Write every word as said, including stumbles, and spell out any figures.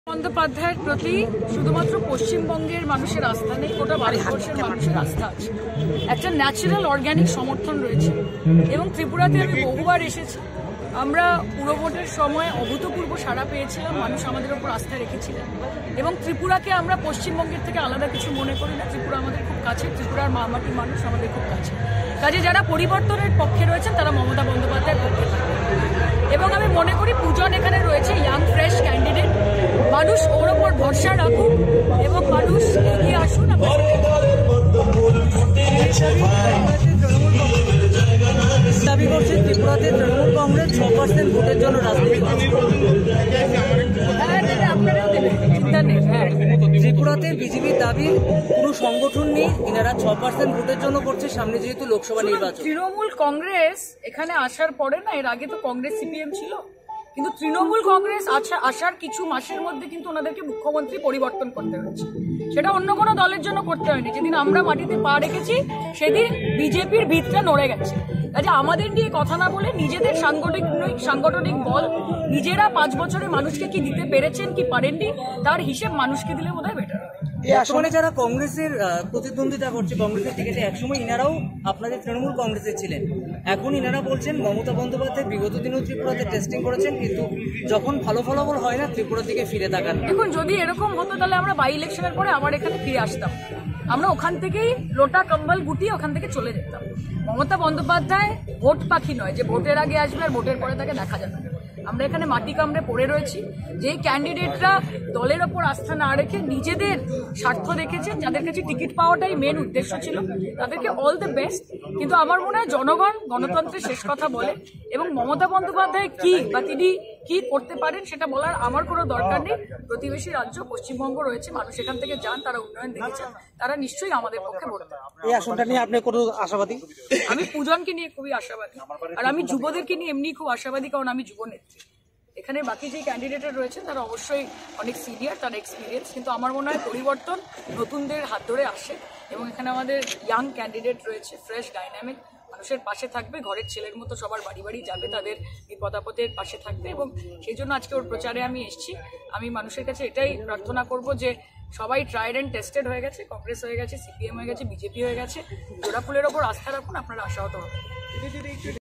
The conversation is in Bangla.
বন্দ্যোপাধ্যায়ের প্রতি শুধুমাত্র পশ্চিমবঙ্গের মানুষের আস্থা নেই, গোটা ভারতবর্ষের মানুষের আস্থা আছে। একটা ন্যাচারাল অর্গ্যানিক সমর্থন রয়েছে এবং ত্রিপুরাতে আমি বহুবার এসেছি। আমরা পুরভোটের সময় অভূতপূর্ব সাড়া পেয়েছিলাম, মানুষ আমাদের ওপর আস্থা রেখেছিলেন এবং ত্রিপুরাকে আমরা পশ্চিমবঙ্গের থেকে আলাদা কিছু মনে করি না। ত্রিপুরা আমাদের খুব কাছে, ত্রিপুরার মা মাটির মানুষ আমাদের খুব কাছে। কাজে যারা পরিবর্তনের পক্ষে রয়েছেন তারা মমতা বন্দ্যোপাধ্যায়ের পক্ষে থাকবেন এবং আমি মনে করি পূজন এখানে রয়েছে ইয়াং ফ্রেশ ক্যান্ডিডেট। মানুষ ওর ওপর ভরসা রাখুন এবং মানুষ এগিয়ে আসুন। দাবি করছে ত্রিপুরাতে তৃণমূল কংগ্রেস ছ পার্সেন্ট ভোটের জন্য রাজনীতি করছে। ত্রিপুরাতে বিজেপির দাবি পুরো সংগঠন নেই, এনারা ছ পার্সেন্ট ভোটের জন্য করছে, সামনে যেহেতু লোকসভা নির্বাচন। তৃণমূল কংগ্রেস এখানে আসার পরে না, এর আগে তো কংগ্রেস সিপিএম ছিল, কিন্তু তৃণমূল কংগ্রেস আসার কিছু মাসের মধ্যে কিন্তু ওনাদেরকে মুখ্যমন্ত্রী পরিবর্তন করতে হয়েছে। সেটা অন্য কোনো দলের জন্য করতে হয়নি। যেদিন আমরা মাটিতে পা রেখেছি সেদিন বিজেপির ভিতটা নড়ে গেছে। কাজে আমাদের নিয়ে কথা না বলে নিজেদের সাংগঠনিক সাংগঠনিক বল, নিজেরা পাঁচ বছরে মানুষকে কি দিতে পেরেছেন কি পারেননি তার হিসেব মানুষকে দিলে বোধহয় বেটার। বর্তমানে যারা কংগ্রেসের প্রতিদ্বন্দ্বিতা করছে কংগ্রেসের টিকিটে, একসময় ইনারাও আপনাদের তৃণমূল কংগ্রেসের ছিলেন, এখন ইনারা বলছেন মমতা বন্দ্যোপাধ্যায় বিগত দিনেও ত্রিপুরাতে টেস্টিং করেছেন, কিন্তু যখন ভালো ফলাফল হয় না ত্রিপুরার দিকে ফিরে তাকান। দেখুন, যদি এরকম হতো তাহলে আমরা বাই ইলেকশনের পরে আবার এখানে ফিরে আসতাম। আমরা ওখান থেকেই লোটা কম্বল গুটিয়ে ওখান থেকে চলে যেতাম। মমতা বন্দ্যোপাধ্যায় ভোট পাখি নয় যে ভোটের আগে আসবে আর ভোটের পরে তাকে দেখা যাবে। আমরা এখানে মাটি কামড়ে পড়ে রয়েছি। যে ক্যান্ডিডেটরা দলের ওপর আস্থা না রেখে নিজেদের স্বার্থ দেখেছেন, যাদের কাছে টিকিট পাওয়াটাই মেন উদ্দেশ্য ছিল, তাদেরকে অল দ্য বেস্ট। কিন্তু আমার মনে হয় জনগণ গণতন্ত্রের শেষ কথা বলে এবং মমতা বন্দ্যোপাধ্যায় কি বা তিনি কি করতে পারেন সেটা বলার আমার কোনো দরকার নেই। প্রতিবেশী রাজ্য পশ্চিমবঙ্গ রয়েছে, মানুষ এখান থেকে যান, তারা উন্নয়ন দেখেছেন, তারা নিশ্চয়ই আমাদের পক্ষে ভোট দেন। এই আসনটা নিয়ে আপনি কোনো আশাবাদী? আমি পূজনকে নিয়ে খুবই আশাবাদী, আর আমি যুবদেরকে নিয়ে এমনি খুব আশাবাদী, কারণ আমি যুব নেত্রী। এখানে বাকি যে ক্যান্ডিডেটরা রয়েছেন তারা অবশ্যই অনেক সিনিয়র, তারা এক্সপিরিয়েন্স, কিন্তু আমার মনে হয় পরিবর্তন নতুনদের হাত ধরে আসে এবং এখানে আমাদের ইয়াং ক্যান্ডিডেট রয়েছে, ফ্রেশ ডাইনামিক, মানুষের পাশে থাকবে, ঘরের ছেলের মতো সবার বাড়ি বাড়ি যাবে, তাদের বিপদ আপদের পাশে থাকবে এবং সেই জন্য আজকে ওর প্রচারে আমি এসেছি। আমি মানুষের কাছে এটাই প্রার্থনা করব যে সবাই ট্রাইড অ্যান্ড টেস্টেড হয়ে গেছে, কংগ্রেস হয়ে গেছে, সিপিএম হয়ে গেছে, বিজেপি হয়ে গেছে, জোড়া ফুলের ওপর আস্থা রাখুন, আপনারা আশাহত হবেন।